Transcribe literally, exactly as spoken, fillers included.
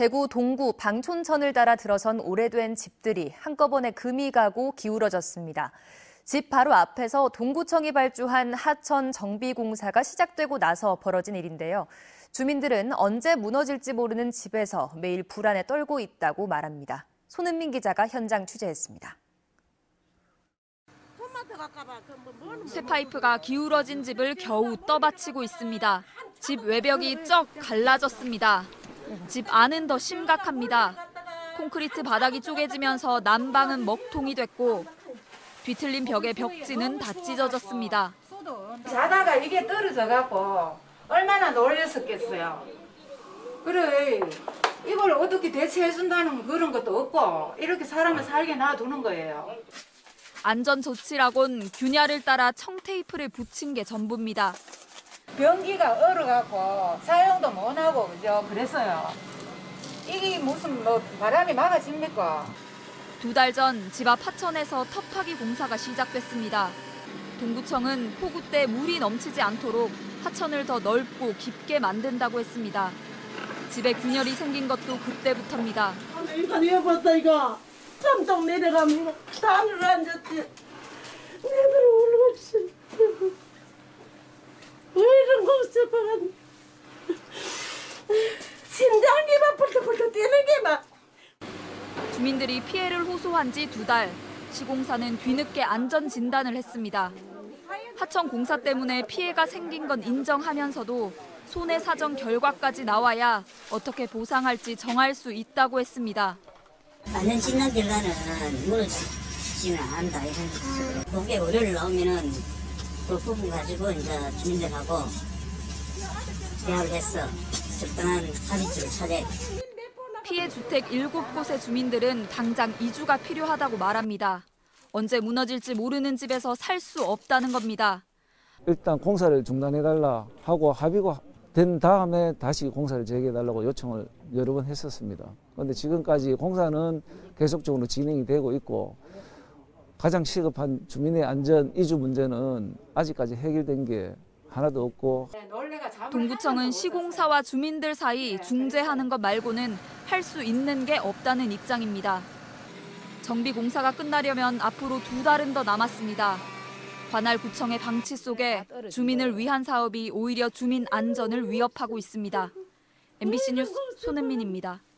대구 동구 방촌천을 따라 들어선 오래된 집들이 한꺼번에 금이 가고 기울어졌습니다. 집 바로 앞에서 동구청이 발주한 하천 정비공사가 시작되고 나서 벌어진 일인데요. 주민들은 언제 무너질지 모르는 집에서 매일 불안에 떨고 있다고 말합니다. 손은민 기자가 현장 취재했습니다. 새 파이프가 기울어진 집을 겨우 떠받치고 있습니다. 집 외벽이 쩍 갈라졌습니다. 집 안은 더 심각합니다. 콘크리트 바닥이 쪼개지면서 난방은 먹통이 됐고 뒤틀린 벽의 벽지는 다 찢어졌습니다. 자다가 이게 떨어져갖고 얼마나 놀랬었겠어요. 그래, 이걸 어떻게 대체해준다는 그런 것도 없고 이렇게 사람을 살게 놔두는 거예요. 안전조치라곤 균야를 따라 청테이프를 붙인 게 전부입니다. 변기가 얼어갖고 사용도 못하고 그죠? 그랬어요. 이게 무슨 뭐 바람이 막아집니까? 두 달 전 집 앞 하천에서 텃파기 공사가 시작됐습니다. 동구청은 폭우 때 물이 넘치지 않도록 하천을 더 넓고 깊게 만든다고 했습니다. 집에 균열이 생긴 것도 그때부터입니다. 이거 내봤다 이거. 깜짝 내려가면 다 눌러앉았지. 내들 울고 있어. 왜 이런 거 없어 봐. 심장이 막 벌떡벌떡 뛰는 게 막. 주민들이 피해를 호소한 지 두 달. 시공사는 뒤늦게 안전 진단을 했습니다. 하천 공사 때문에 피해가 생긴 건 인정하면서도 손해사정 결과까지 나와야 어떻게 보상할지 정할 수 있다고 했습니다. 안전 진단 결과는 무너지지는 않는다 이런 식으로 공개 의뢰를 나오면은 그 부분 가지고 이제 주민들하고 대화를 해서 적당한 합의점을 찾아야 돼. 피해 주택 일곱 곳의 주민들은 당장 이주가 필요하다고 말합니다. 언제 무너질지 모르는 집에서 살 수 없다는 겁니다. 일단 공사를 중단해달라 하고 합의가 된 다음에 다시 공사를 재개해달라고 요청을 여러 번 했었습니다. 그런데 지금까지 공사는 계속적으로 진행이 되고 있고 가장 시급한 주민의 안전 이주 문제는 아직까지 해결된 게 하나도 없고. 동구청은 시공사와 주민들 사이 중재하는 것 말고는 할 수 있는 게 없다는 입장입니다. 정비 공사가 끝나려면 앞으로 두 달은 더 남았습니다. 관할 구청의 방치 속에 주민을 위한 사업이 오히려 주민 안전을 위협하고 있습니다. 엠비씨 뉴스 손은민입니다.